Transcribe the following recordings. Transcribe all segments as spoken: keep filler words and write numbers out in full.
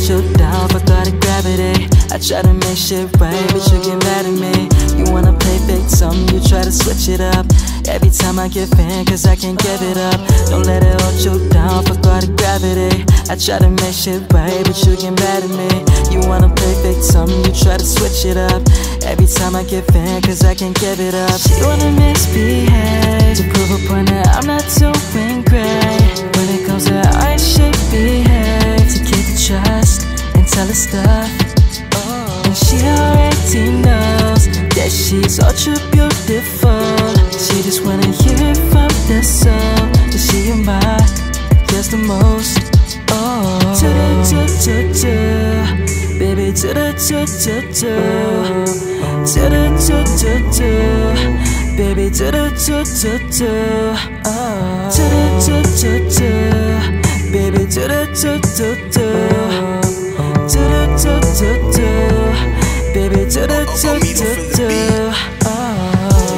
you down, forgot the gravity. I try to make shit right, but you get mad at me. You wanna play victim, you try to switch it up. Every time I give in, cause I can't give it up. Don't let it hold you down, forgot the gravity. I try to make shit right, but you get mad at me. You wanna play victim, you try to switch it up. Every time I give in, cause I can't give it up. She wanna misbehave, to prove a point that I'm not doing great. When it comes to I should behave, to keep the trust and tell her stuff. And she already knows that she's ultra beautiful. She just wanna hear it from the soul, that she and my cares the most. Oh, do do do do, baby, do do do do do, do do do do, baby, do do do do do, oh, do do do do, baby, do do do do do, do do do do, baby, do do do do do, oh.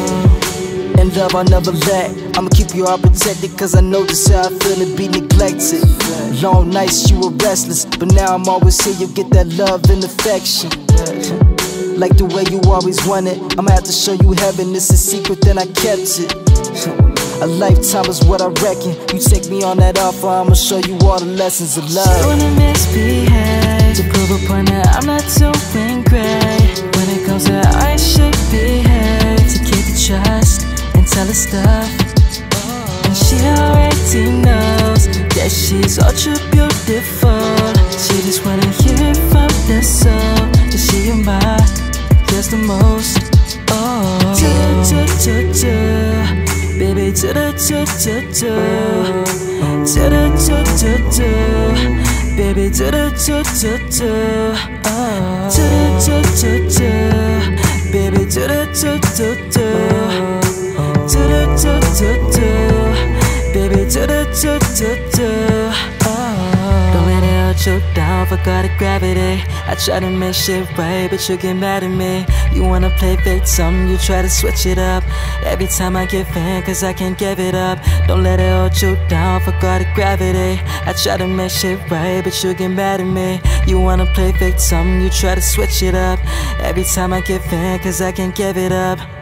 And love I'll never let, I'ma keep you all protected, cause I know just how I feel to be neglected. Long nights you were restless, but now I'm always here, you get that love and affection. Like the way you always want it, I'ma have to show you heaven, it's a secret then I kept it. A lifetime is what I reckon, you take me on that offer, I'ma show you all the lessons of love. She wanna misbehave, to prove a point that I'm not doing great. When it comes to I should behave, to keep the trust and tell her stuff. And she already knows that she's ultra beautiful. She just wanna hear it from the soul, that she and my cares the most. Oh, do do do do, baby, do do do do do, do do do do, baby, do do do do do, oh, do do do do, baby, do do do do do, do do do do, baby, do do do do do, oh. Don't let it hold you down, forgot the gravity. I try to make shit right, but you get mad at me. You wanna play victim, you try to switch it up. Every time I give in, cause I can't give it up. Don't let it hold you down, forgot the gravity. I try to make shit right, but you get mad at me. You wanna play victim, you try to switch it up. Every time I give in, cause I can't give it up.